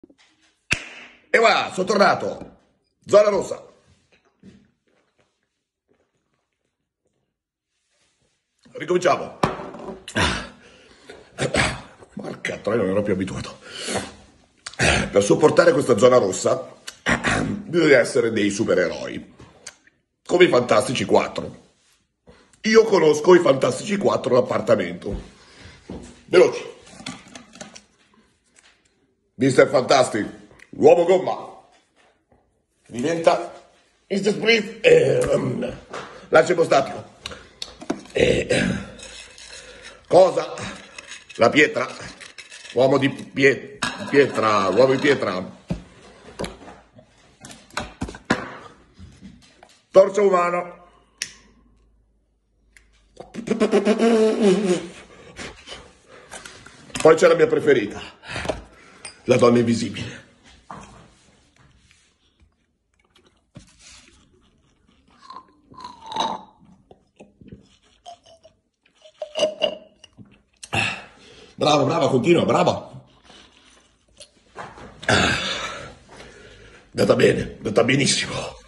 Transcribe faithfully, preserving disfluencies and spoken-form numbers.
E voilà, sono tornato. Zona rossa. Ricominciamo. Porca troia, non ero più abituato. Per sopportare questa zona rossa bisogna essere dei supereroi. Come i Fantastici quattro. Io conosco i Fantastici quattro l'appartamento. Veloci. mister Fantastic, l'uomo gomma, diventa mister Spritz, eh, um, lancio ipostatico. Eh, cosa? La pietra, uomo di pie, pietra, uomo di pietra. Torso umano. Poi c'è la mia preferita, la donna invisibile. Brava, brava, continua, brava. Andata bene, andata benissimo.